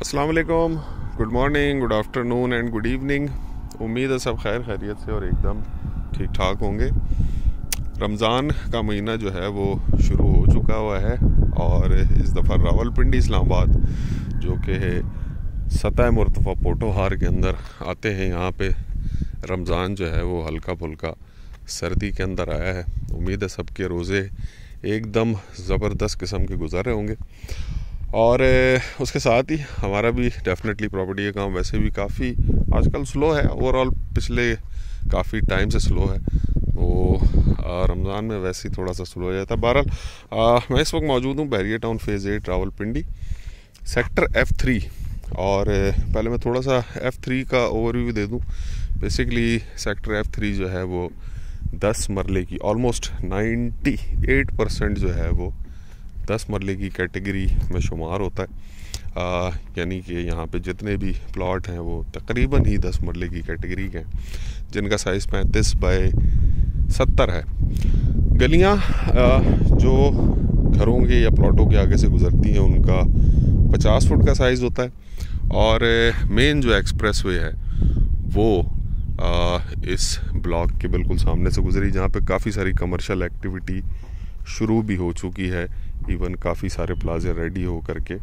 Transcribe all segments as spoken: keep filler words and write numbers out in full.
अस्सलाम वालेकुम, good morning, good afternoon and good evening. उम्मीद है सब खैर खैरियत से और एकदम ठीक ठाक होंगे। रमज़ान का महीना जो है वो शुरू हो चुका हुआ है और इस दफ़ा रावलपिंडी इस्लामाबाद जो कि सतह मुर्तफ़ा पोटोहार के अंदर आते हैं, यहाँ पे रमज़ान जो है वो हल्का फुल्का सर्दी के अंदर आया है। उम्मीद है सबके रोज़े एकदम ज़बरदस्त किस्म के गुज़र रहे होंगे और उसके साथ ही हमारा भी डेफिनेटली प्रॉपर्टी का काम वैसे भी काफ़ी आजकल स्लो है। ओवरऑल पिछले काफ़ी टाइम से स्लो है, वो रमज़ान में वैसे ही थोड़ा सा स्लो हो जाता है। बहरहाल मैं इस वक्त मौजूद हूँ barrier town phase eight Rawalpindi sector F three. और पहले मैं थोड़ा सा एफ़ थ्री का ओवरव्यू दे दूँ। बेसिकली सेक्टर एफ़ थ्री जो है वो दस मरले की ऑलमोस्ट नाइन्टी एट परसेंट जो है वो दस मरले की कैटेगरी में शुमार होता है। यानी कि यहाँ पे जितने भी प्लॉट हैं वो तकरीबन ही दस मरले की कैटेगरी के हैं, जिनका साइज़ पैंतीस बाई सत्तर है। गलियाँ जो घरों के या प्लॉटों के आगे से गुज़रती हैं उनका पचास फुट का साइज़ होता है और मेन जो एक्सप्रेस वे है वो आ, इस ब्लॉक के बिल्कुल सामने से गुजरी, जहाँ पे काफ़ी सारी कमर्शियल एक्टिविटी शुरू भी हो चुकी है। इवन काफ़ी सारे प्लाजे रेडी हो करके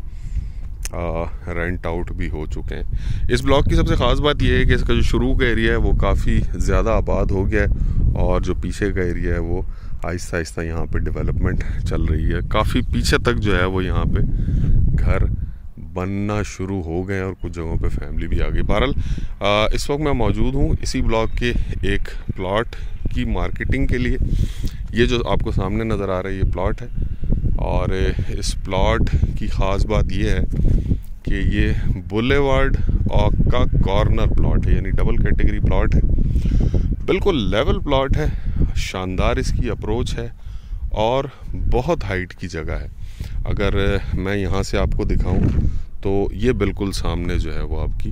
रेंट आउट भी हो चुके हैं। इस ब्लॉक की सबसे ख़ास बात यह है कि इसका जो शुरू का एरिया है वो काफ़ी ज़्यादा आबाद हो गया है और जो पीछे का एरिया है वो आहिस्ता आहिस्ता यहाँ पे डेवलपमेंट चल रही है। काफ़ी पीछे तक जो है वो यहाँ पे घर बनना शुरू हो गए हैं और कुछ जगहों पे फैमिली भी आ गई। बहरहाल इस वक्त मैं मौजूद हूँ इसी ब्लॉक के एक प्लॉट की मार्केटिंग के लिए। ये जो आपको सामने नज़र आ रहा है ये प्लॉट है और इस प्लॉट की ख़ास बात ये है कि ये बुलेवार्ड का कॉर्नर प्लॉट है, यानी डबल कैटेगरी प्लॉट है। बिल्कुल लेवल प्लॉट है, शानदार इसकी अप्रोच है और बहुत हाइट की जगह है। अगर मैं यहाँ से आपको दिखाऊं तो ये बिल्कुल सामने जो है वो आपकी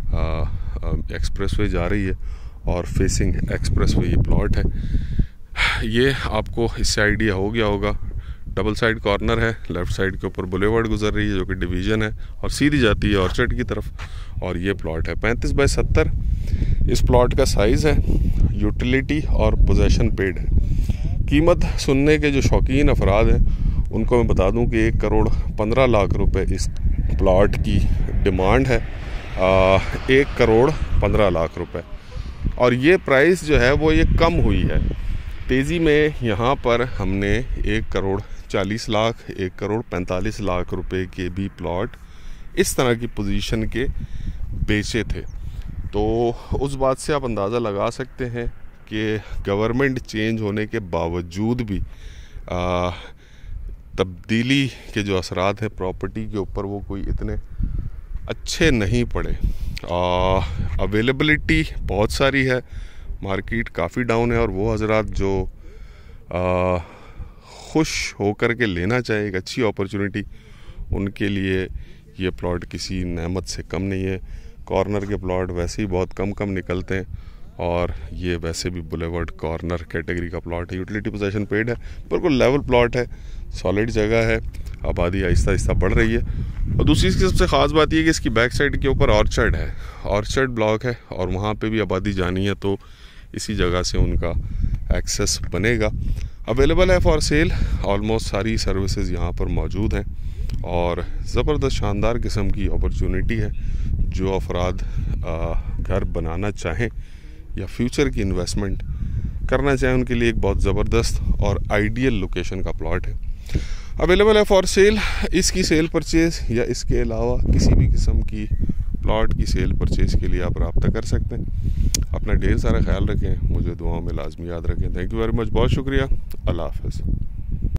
एक्सप्रेसवे जा रही है और फेसिंग एक्सप्रेसवे ये प्लॉट है। ये आपको इससे आइडिया हो गया होगा, डबल साइड कॉर्नर है, लेफ़्ट साइड के ऊपर बुलेवार्ड गुजर रही है जो कि डिवीज़न है और सीधी जाती है ऑर्चर्ड की तरफ। और ये प्लॉट है पैंतीस बाई सत्तर इस प्लॉट का साइज़ है। यूटिलिटी और पोजेसन पेड है। कीमत सुनने के जो शौकीन अफराद हैं उनको मैं बता दूं कि एक करोड़ पंद्रह लाख रुपए इस प्लॉट की डिमांड है, आ, एक करोड़ पंद्रह लाख रुपए। और ये प्राइस जो है वो ये कम हुई है तेज़ी में। यहाँ पर हमने एक करोड़ चालीस लाख एक करोड़ पैंतालीस लाख रुपए के भी प्लॉट इस तरह की पोजीशन के बेचे थे। तो उस बात से आप अंदाज़ा लगा सकते हैं कि गवर्नमेंट चेंज होने के बावजूद भी आ, तब्दीली के जो असरात हैं प्रॉपर्टी के ऊपर वो कोई इतने अच्छे नहीं पड़े। अवेलेबिलिटी बहुत सारी है, मार्केट काफ़ी डाउन है और वो हजरात जो आ, खुश होकर के लेना चाहे एक अच्छी अपॉर्चुनिटी, उनके लिए ये प्लॉट किसी नेमत से कम नहीं है। कॉर्नर के प्लॉट वैसे ही बहुत कम कम निकलते हैं और ये वैसे भी बुलेवार्ड कॉर्नर कैटेगरी का प्लॉट है। यूटिलिटी पोजीशन पेड है, बिल्कुल लेवल प्लॉट है, सॉलिड जगह है, आबादी आहिस्ता आहिस्ता बढ़ रही है। और दूसरी इसकी सबसे ख़ास बात यह कि इसकी बैक साइड के ऊपर ऑर्चर्ड है, ऑर्चर्ड ब्लॉक है और वहाँ पे भी आबादी जानी है तो इसी जगह से उनका एक्सेस बनेगा। अवेलेबल है फॉर सेल, ऑलमोस्ट सारी सर्विसेज यहाँ पर मौजूद हैं और ज़बरदस्त शानदार किस्म की अपॉर्चुनिटी है। जो अफराद घर बनाना चाहें या फ्यूचर की इन्वेस्टमेंट करना चाहें उनके लिए एक बहुत ज़बरदस्त और आइडियल लोकेशन का प्लॉट है। अवेलेबल है फॉर सेल। इसकी सेल परचेज़ या इसके अलावा किसी भी किस्म की प्लॉट की सेल परचेज़ के लिए आप रब्ता कर सकते हैं। अपना ढेर सारा ख्याल रखें, मुझे दुआओं में लाजमी याद रखें। थैंक यू वेरी मच, बहुत शुक्रिया। अल्लाह हाफ़िज़।